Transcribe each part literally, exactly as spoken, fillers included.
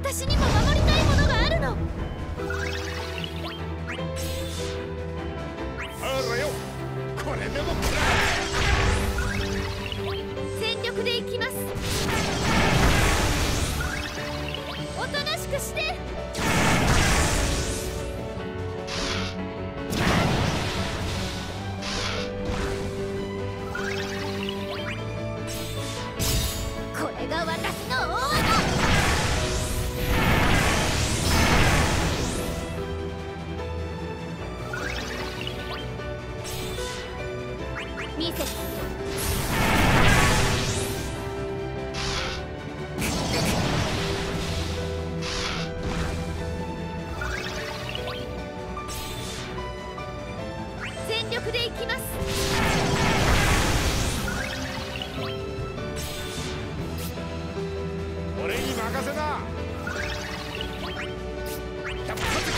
私にも守りたいものがあるの。 あらよ、これでもくらえ。 全力でいきます。おとなしくして。これが私の大技。見せて。全力でいきます。 俺に任せな。百発百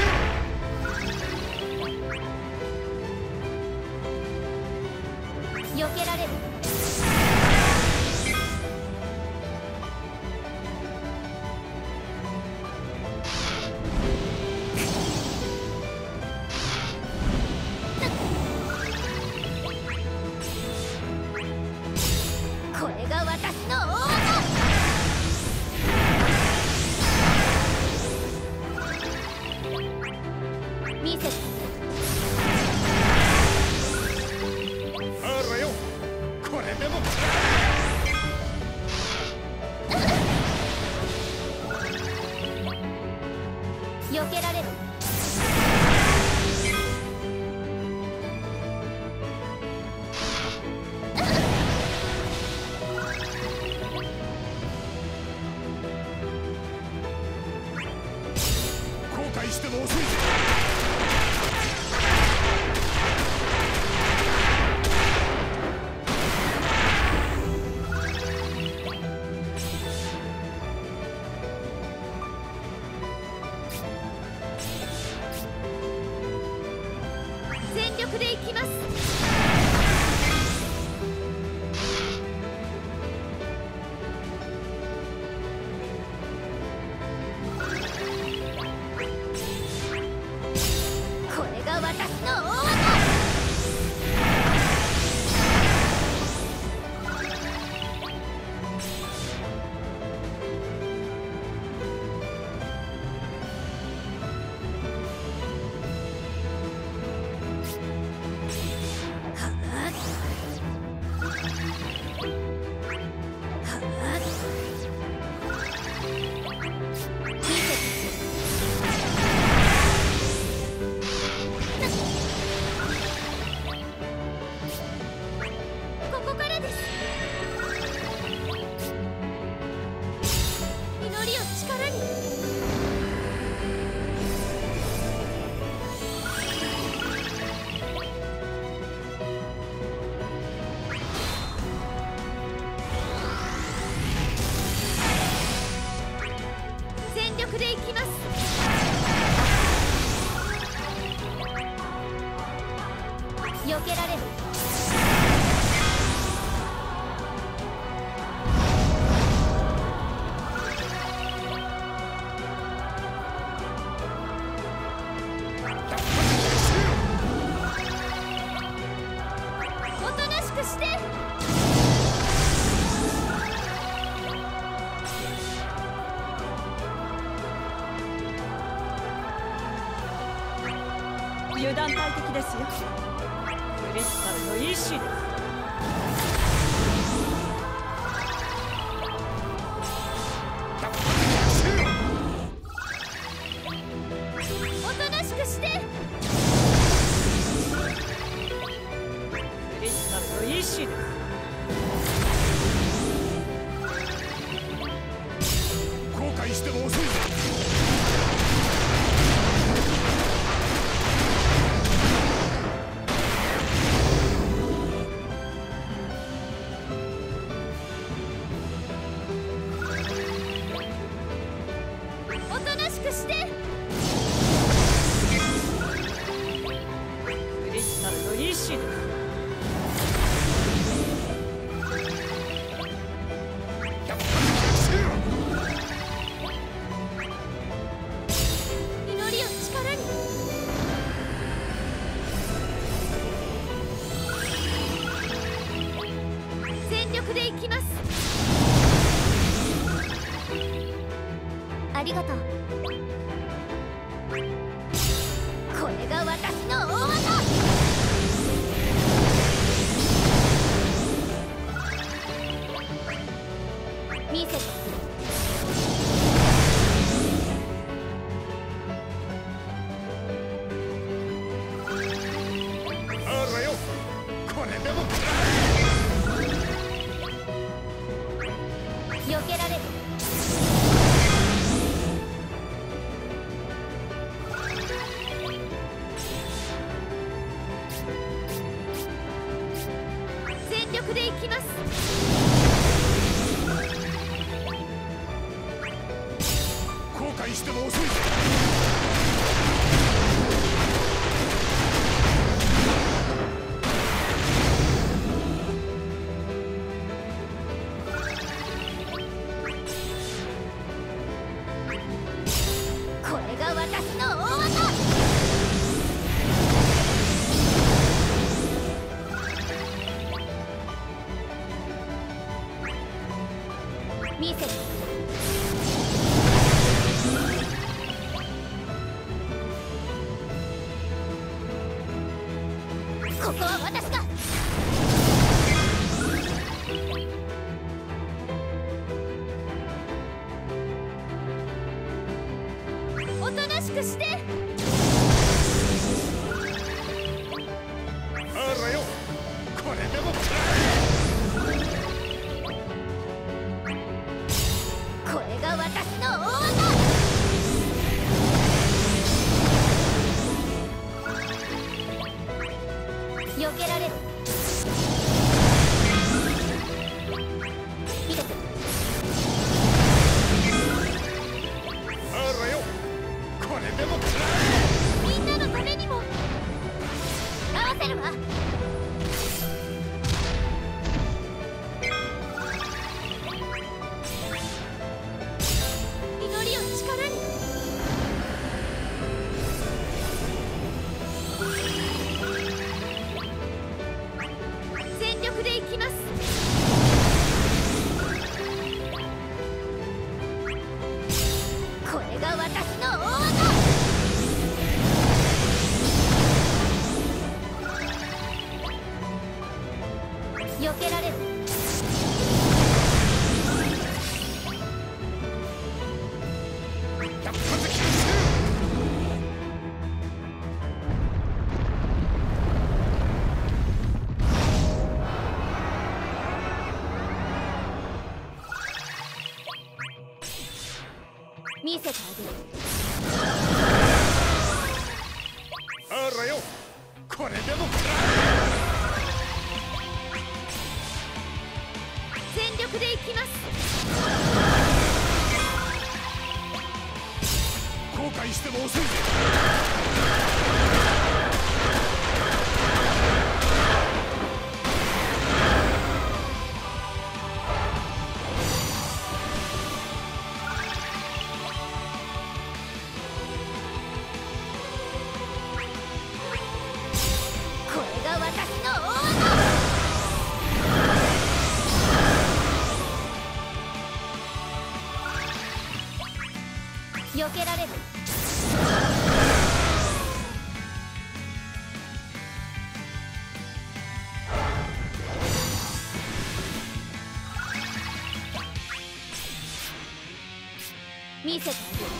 中。避けられる。これが私の大技。見せて。 あらよ、これでもくらえ。避けられる。 後悔しても遅いぜ。 全力でいきます。これが私の大技。ここからです。祈りを力に。全力でいきます。避けられる。おとなしくして。 油断大敵ですよ。クリスタルの意志です。 おとなしくして。 クリスタルの意志です。 後悔しても遅いぜ。 おとなしくして。 クリスタルの意志です。 で行きます。ありがとう。これが私の大技。見せて。 あらよ、これでも避けられる。全力で行きます。 後悔しても遅いぜ。 これが私の大技。見せて。ここは私が。おとなしくして。 あらよ、これでもこれが私の大技。避けられる。見てて。 あらよ、これでもみんなのためにも合わせるわ。祈りを力に。全力で行きます。これが私の大技。避けられる。 百発百中。 見せてあげる。 あらよ、これでも全力で行きます。 後悔しても遅いぜ。 これが私の大技。避けられる。見せてあげる。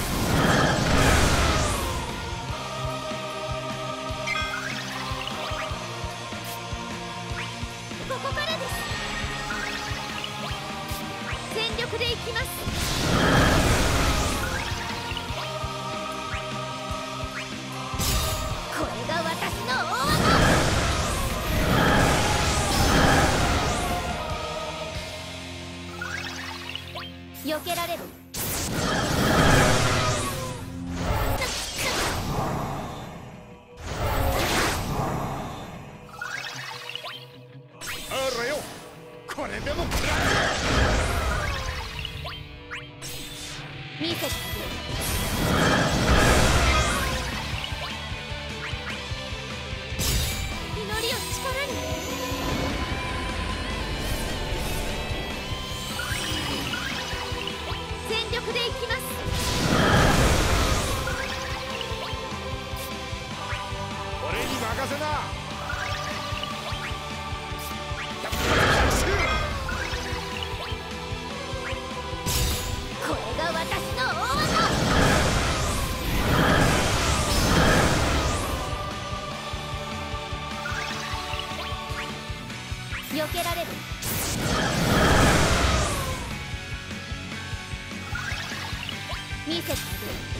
ここからです。全力で行きます。これが私の大技。避けられる。 あらよ、これでも見せてあげる。祈りを力に。 任せな。 これが私の大技。避けられる。見せてあげる。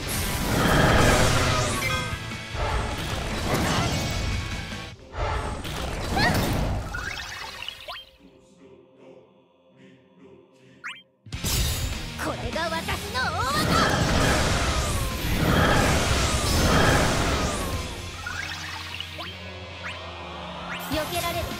これが私の大技。避けられる。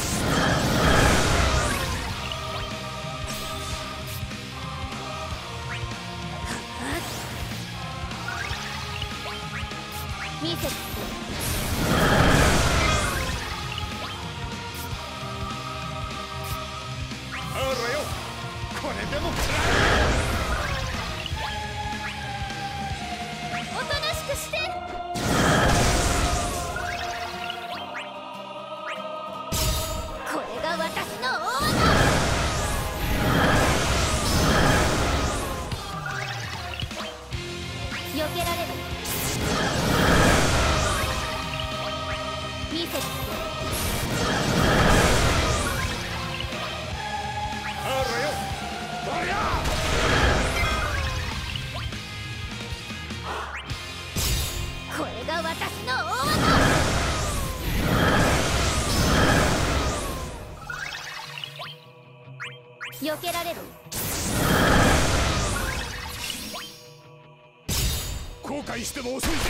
見せてあらよ、これでも食らおとなしくして。これが私の大技。避けられる。見せてあらよ、どりゃ。 これが私の大技。避けられる。 後悔しても遅いぜ。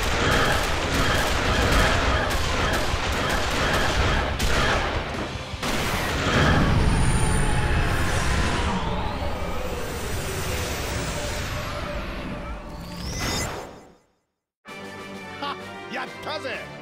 やったぜ。